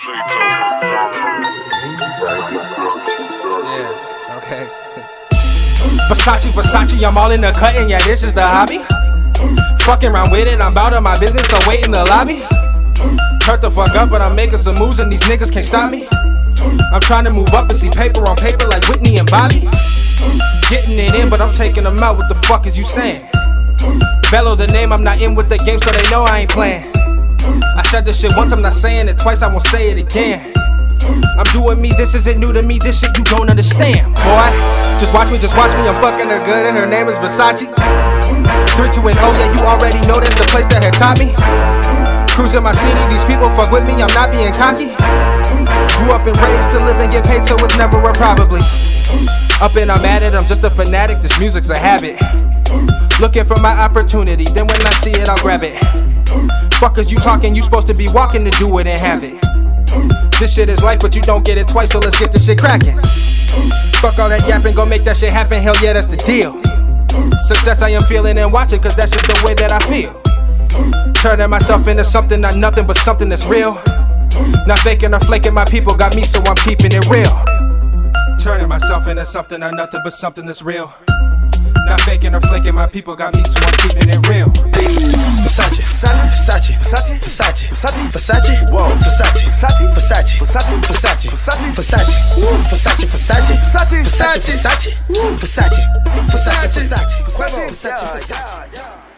Yeah, okay. Versace, I'm all in the cut, and yeah, this is the hobby. Fucking around with it, I'm bout on my business, so wait in the lobby. Turn the fuck up, but I'm making some moves, and these niggas can't stop me. I'm trying to move up and see paper on paper like Whitney and Bobby. Getting it in, but I'm taking them out, what the fuck is you saying? Bellow the name, I'm not in with the game, so they know I ain't playing. I said this shit once, I'm not saying it twice, I won't say it again. I'm doing me, this isn't new to me, this shit you don't understand. Boy, just watch me, I'm fucking her good and her name is Versace. 3, 2, and oh, yeah, you already know that's the place that had taught me. Cruising my city, these people fuck with me, I'm not being cocky. Grew up and raised to live and get paid, so it's never a probably. Up and I'm at it, I'm just a fanatic, this music's a habit. Looking for my opportunity, then when I see it, I'll grab it. Fuckers, you talking, you supposed to be walking to do it and have it. This shit is life, but you don't get it twice, so let's get this shit cracking. Fuck all that yapping, go make that shit happen, hell yeah, that's the deal. Success I am feeling and watching, cause that's just the way that I feel. Turning myself into something, not nothing, but something that's real. Not faking or flaking, my people got me, so I'm keeping it real. Turning myself into something, not nothing, but something that's real. Not faking or flaking, my people got me, so I'm keeping it real. Versace, Versace, Versace, Versace, Versace, Versace, whoa, Versace, Versace, Versace, Versace, Versace, Versace, Versace, Versace, Versace, Versace, Versace, Versace, Versace, Versace, Versace, Versace, Versace.